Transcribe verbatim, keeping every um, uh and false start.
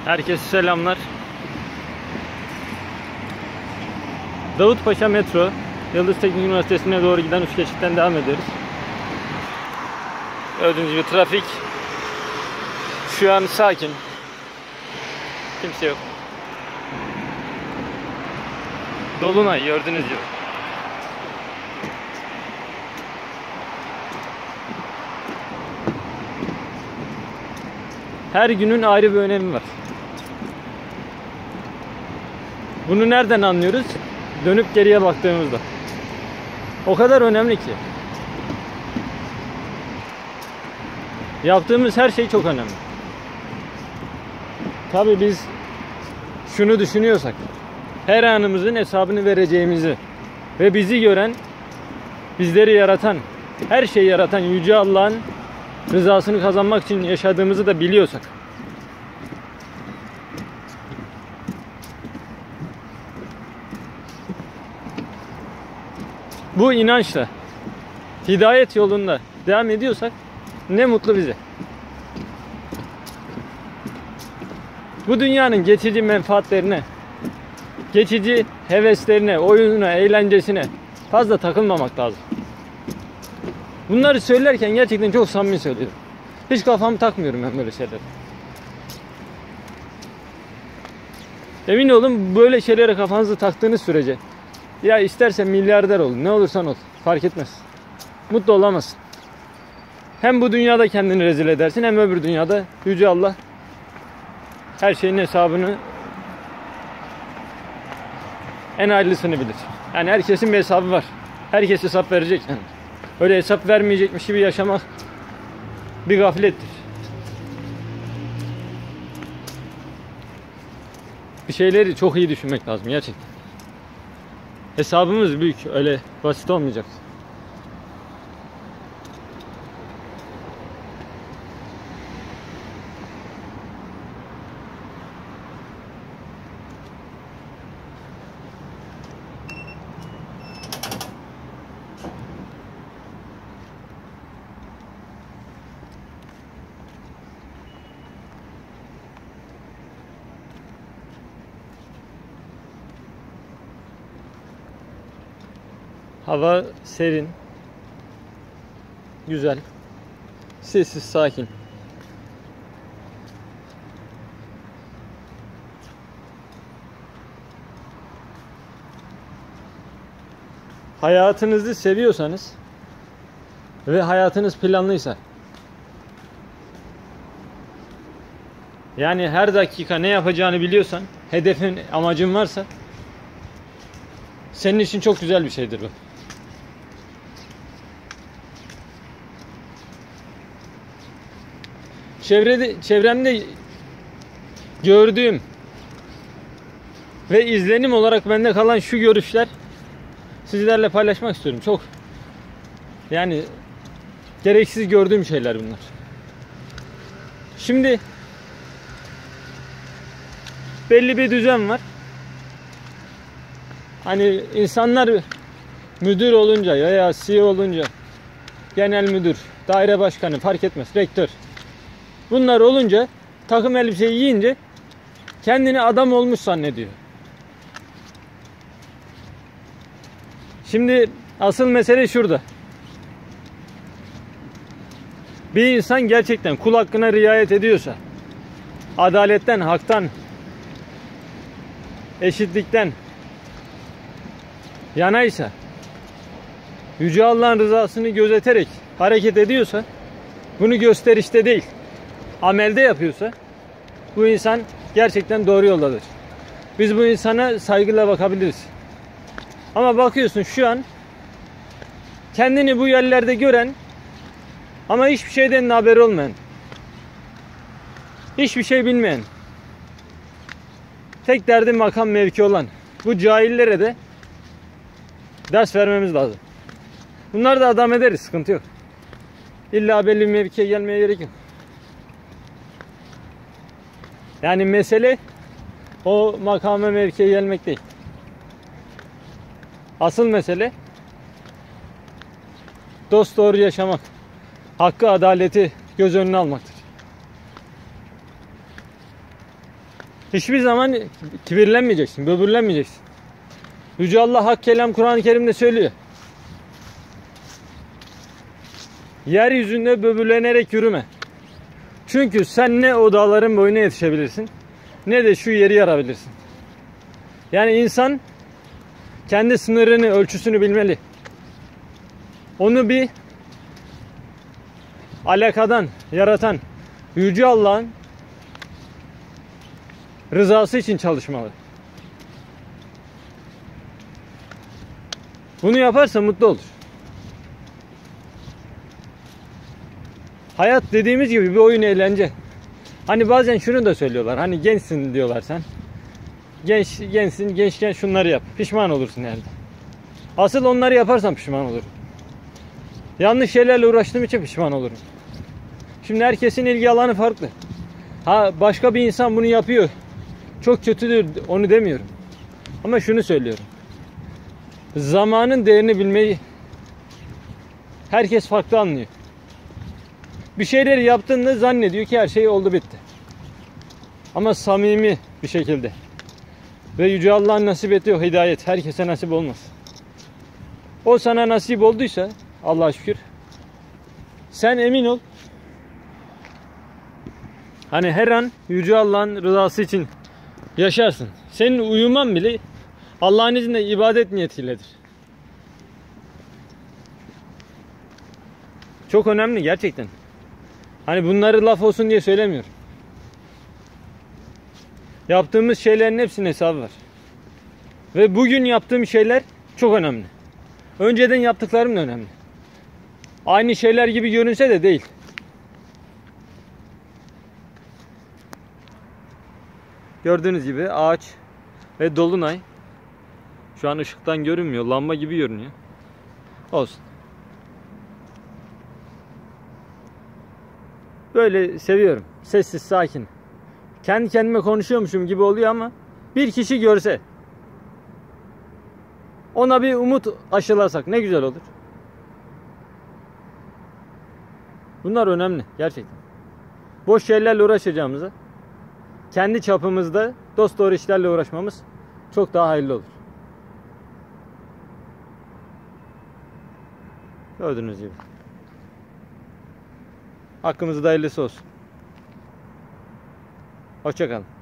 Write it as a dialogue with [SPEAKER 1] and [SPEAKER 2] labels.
[SPEAKER 1] Herkese selamlar. Davutpaşa Metro, Yıldız Teknik Üniversitesi'ne doğru giden üst geçitten devam ediyoruz. Gördüğünüz gibi trafik şu an sakin. Kimse yok. Dolunay gördüğünüz gibi. Her günün ayrı bir önemi var. Bunu nereden anlıyoruz? Dönüp geriye baktığımızda. O kadar önemli ki. Yaptığımız her şey çok önemli. Tabii biz şunu düşünüyorsak, her anımızın hesabını vereceğimizi ve bizi gören, bizleri yaratan, her şeyi yaratan Yüce Allah'ın rızasını kazanmak için yaşadığımızı da biliyorsak, bu inançla hidayet yolunda devam ediyorsak ne mutlu bize. Bu dünyanın geçici menfaatlerine, geçici heveslerine, oyununa, eğlencesine fazla takılmamak lazım. Bunları söylerken gerçekten çok samimi söylüyorum. Hiç kafamı takmıyorum ben böyle şeylere. Emin olun, böyle şeylere kafanızı taktığınız sürece, ya istersen milyarder ol, ne olursan ol, fark etmez. Mutlu olamazsın. Hem bu dünyada kendini rezil edersin, hem öbür dünyada Yüce Allah her şeyin hesabını, en hayırlısını bilir. Yani herkesin bir hesabı var. Herkes hesap verecek yani. Öyle hesap vermeyecekmiş gibi yaşamak bir gaflettir. Bir şeyleri çok iyi düşünmek lazım gerçekten. Hesabımız büyük, öyle basit olmayacak. Hava serin, güzel, sessiz, sakin. Hayatınızı seviyorsanız ve hayatınız planlıysa, yani her dakika ne yapacağını biliyorsan, hedefin, amacın varsa, senin için çok güzel bir şeydir bu. Çevrede, çevremde gördüğüm ve izlenim olarak bende kalan şu görüşler sizlerle paylaşmak istiyorum. Çok yani gereksiz gördüğüm şeyler bunlar. Şimdi belli bir düzen var. Hani insanlar müdür olunca veya C E O olunca, genel müdür, daire başkanı fark etmez, rektör, bunlar olunca, takım elbiseyi giyince kendini adam olmuş zannediyor. Şimdi asıl mesele şurada. Bir insan gerçekten kul hakkına riayet ediyorsa, adaletten, haktan, eşitlikten yanaysa, Yüce Allah'ın rızasını gözeterek hareket ediyorsa, bunu gösterişte değil, amelde yapıyorsa, bu insan gerçekten doğru yoldadır. Biz bu insana saygıyla bakabiliriz. Ama bakıyorsun şu an kendini bu yerlerde gören ama hiçbir şeyden haberi olmayan, hiçbir şey bilmeyen, tek derdi makam mevki olan bu cahillere de ders vermemiz lazım. Bunları da adam ederiz, sıkıntı yok. İlla belli bir mevkiye gelmeye gerek yok. Yani mesele o makama mevkiye gelmek değil. Asıl mesele dosdoğru yaşamak. Hakkı, adaleti göz önüne almaktır. Hiçbir zaman kibirlenmeyeceksin, böbürlenmeyeceksin. Yüce Allah hak kelam Kur'an-ı Kerim'de söylüyor. Yeryüzünde böbürlenerek yürüme. Çünkü sen ne o dağların boyuna yetişebilirsin, ne de şu yeri yarabilirsin. Yani insan kendi sınırını, ölçüsünü bilmeli. Onu bir alakadan yaratan Yüce Allah'ın rızası için çalışmalı. Bunu yaparsa mutlu olur. Hayat dediğimiz gibi bir oyun, eğlence. Hani bazen şunu da söylüyorlar. Hani gençsin diyorlar sen. Genç, gençsin, gençken şunları yap. Pişman olursun yani. Asıl onları yaparsan pişman olurum. Yanlış şeylerle uğraştığım için pişman olurum. Şimdi herkesin ilgi alanı farklı. Ha, başka bir insan bunu yapıyor, çok kötüdür, onu demiyorum. Ama şunu söylüyorum. Zamanın değerini bilmeyi herkes farklı anlıyor. Bir şeyleri yaptığında zannediyor ki her şey oldu bitti. Ama samimi bir şekilde. Ve Yüce Allah'ın nasip ettiği o hidayet herkese nasip olmaz. O sana nasip olduysa Allah'a şükür, sen emin ol. Hani her an Yüce Allah'ın rızası için yaşarsın. Senin uyuman bile Allah'ın izniyle ibadet niyetiyledir. Çok önemli gerçekten. Hani bunları laf olsun diye söylemiyorum. Yaptığımız şeylerin hepsinin hesabı var. Ve bugün yaptığım şeyler çok önemli. Önceden yaptıklarım da önemli. Aynı şeyler gibi görünse de değil. Gördüğünüz gibi ağaç ve dolunay. Şu an ışıktan görünmüyor. Lamba gibi görünüyor. Olsun. Böyle seviyorum. Sessiz, sakin. Kendi kendime konuşuyormuşum gibi oluyor ama bir kişi görse, ona bir umut aşılasak ne güzel olur. Bunlar önemli gerçekten. Boş şeylerle uğraşacağımıza kendi çapımızda dosdoğru işlerle uğraşmamız çok daha hayırlı olur. Gördüğünüz gibi. Hakkımızda hayırlısı olsun. Hoşça kalın.